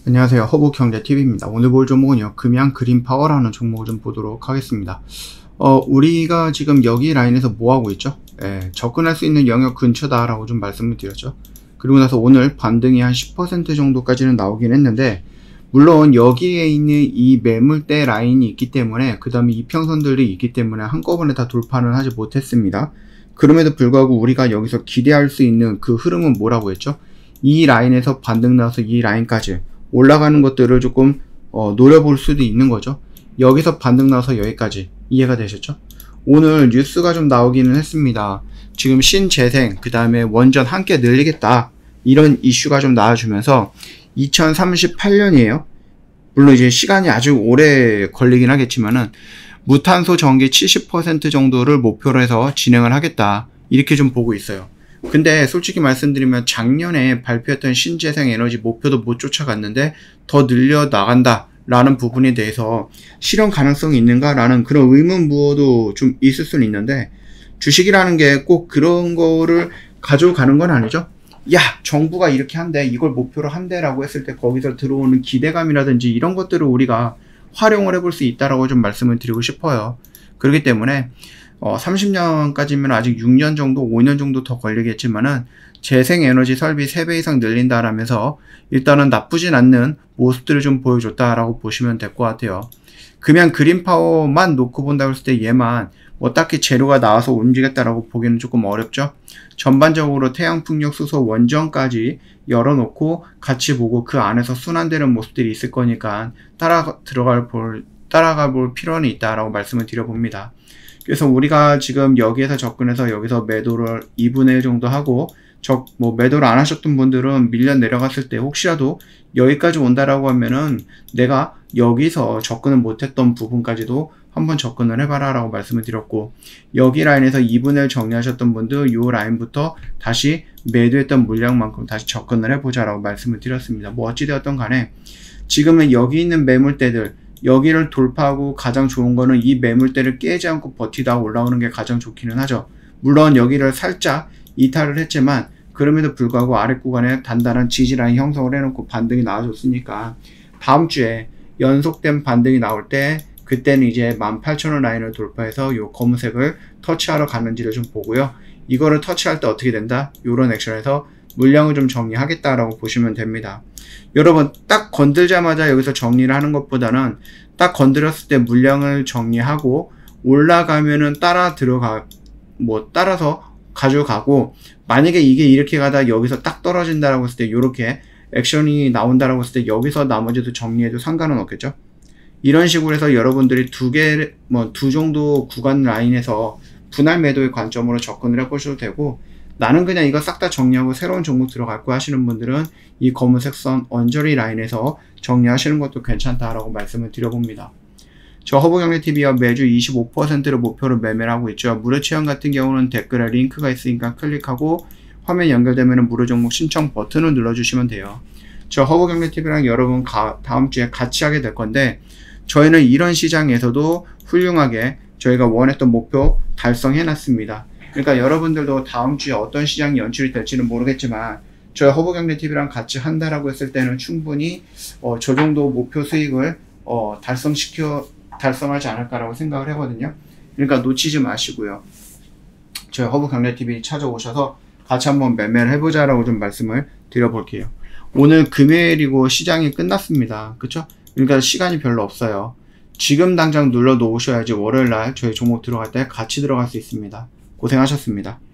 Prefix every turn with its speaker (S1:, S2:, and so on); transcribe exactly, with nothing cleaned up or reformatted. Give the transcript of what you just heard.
S1: 안녕하세요. 허브경제티비입니다. 오늘 볼 종목은요, 금양 그린파워라는 종목을 좀 보도록 하겠습니다. 어, 우리가 지금 여기 라인에서 뭐 하고 있죠? 예, 접근할 수 있는 영역 근처다라고 좀 말씀을 드렸죠. 그리고 나서 오늘 반등이 한 십 퍼센트 정도까지는 나오긴 했는데, 물론 여기에 있는 이 매물대 라인이 있기 때문에, 그 다음에 이평선들이 있기 때문에 한꺼번에 다 돌파는 하지 못했습니다. 그럼에도 불구하고 우리가 여기서 기대할 수 있는 그 흐름은 뭐라고 했죠? 이 라인에서 반등 나와서 이 라인까지 올라가는 것들을 조금 어, 노려볼 수도 있는 거죠. 여기서 반등 나와서 여기까지 이해가 되셨죠? 오늘 뉴스가 좀 나오기는 했습니다. 지금 신재생 그 다음에 원전 함께 늘리겠다 이런 이슈가 좀 나와주면서 이천삼십팔 년이에요. 물론 이제 시간이 아주 오래 걸리긴 하겠지만은 무탄소 전기 칠십 퍼센트 정도를 목표로 해서 진행을 하겠다 이렇게 좀 보고 있어요. 근데 솔직히 말씀드리면 작년에 발표했던 신재생 에너지 목표도 못 쫓아갔는데 더 늘려 나간다 라는 부분에 대해서 실현 가능성이 있는가 라는 그런 의문부호도 좀 있을 수는 있는데, 주식이라는 게 꼭 그런 거를 가져가는 건 아니죠. 야, 정부가 이렇게 한대, 이걸 목표로 한대 라고 했을 때 거기서 들어오는 기대감이라든지 이런 것들을 우리가 활용을 해볼 수 있다라고 좀 말씀을 드리고 싶어요. 그렇기 때문에 어, 삼십 년까지면 아직 육 년 정도, 오 년 정도 더 걸리겠지만은 재생에너지 설비 세 배 이상 늘린다라면서 일단은 나쁘진 않는 모습들을 좀 보여줬다라고 보시면 될 것 같아요. 그냥 그린파워만 놓고 본다고 했을 때 얘만 뭐 딱히 재료가 나와서 움직였다라고 보기는 조금 어렵죠. 전반적으로 태양풍력, 수소, 원전까지 열어놓고 같이 보고 그 안에서 순환되는 모습들이 있을 거니까 따라 들어갈 볼, 따라가 볼 필요는 있다라고 말씀을 드려봅니다. 그래서 우리가 지금 여기에서 접근해서 여기서 매도를 이분의 일 정도 하고, 적, 뭐 매도를 안 하셨던 분들은 밀려 내려갔을 때 혹시라도 여기까지 온다라고 하면은 내가 여기서 접근을 못했던 부분까지도 한번 접근을 해봐라 라고 말씀을 드렸고, 여기 라인에서 이분의 일 정리하셨던 분들 이 라인부터 다시 매도했던 물량만큼 다시 접근을 해보자 라고 말씀을 드렸습니다. 뭐 어찌되었던 간에 지금은 여기 있는 매물대들 여기를 돌파하고 가장 좋은 거는 이 매물대를 깨지 않고 버티다 올라오는 게 가장 좋기는 하죠. 물론 여기를 살짝 이탈을 했지만 그럼에도 불구하고 아래 구간에 단단한 지지라인 형성을 해놓고 반등이 나와줬으니까 다음 주에 연속된 반등이 나올 때 그때는 이제 만 팔천 원 라인을 돌파해서 요 검은색을 터치하러 가는지를 좀 보고요. 이거를 터치할 때 어떻게 된다? 요런 액션에서 물량을 좀 정리하겠다라고 보시면 됩니다. 여러분 딱 건들자마자 여기서 정리를 하는 것보다는 딱 건드렸을 때 물량을 정리하고 올라가면은 따라 들어가 뭐 따라서 가져가고, 만약에 이게 이렇게 가다 여기서 딱 떨어진다라고 했을 때 이렇게 액션이 나온다라고 했을 때 여기서 나머지도 정리해도 상관은 없겠죠. 이런 식으로 해서 여러분들이 두 개, 뭐 두 정도 구간 라인에서 분할 매도의 관점으로 접근을 해보셔도 되고, 나는 그냥 이거 싹 다 정리하고 새로운 종목 들어갈 거 하시는 분들은 이 검은색 선 언저리 라인에서 정리하시는 것도 괜찮다라고 말씀을 드려봅니다. 저 허브경제티비와 매주 이십오 퍼센트를 목표로 매매를 하고 있죠. 무료 체험 같은 경우는 댓글에 링크가 있으니까 클릭하고 화면 연결되면 무료 종목 신청 버튼을 눌러주시면 돼요. 저 허브경제티비랑 여러분 가, 다음 주에 같이 하게 될 건데, 저희는 이런 시장에서도 훌륭하게 저희가 원했던 목표 달성해놨습니다. 그러니까 여러분들도 다음 주에 어떤 시장이 연출이 될지는 모르겠지만 저희 허브경제티비랑 같이 한다라고 했을 때는 충분히 어, 저 정도 목표 수익을 어, 달성시켜 달성하지 않을까라고 생각을 하거든요. 그러니까 놓치지 마시고요. 저희 허브경제티비 찾아오셔서 같이 한번 매매를 해보자라고 좀 말씀을 드려볼게요. 오늘 금요일이고 시장이 끝났습니다. 그쵸? 그러니까 시간이 별로 없어요. 지금 당장 눌러 놓으셔야지 월요일날 저희 종목 들어갈 때 같이 들어갈 수 있습니다. 고생하셨습니다.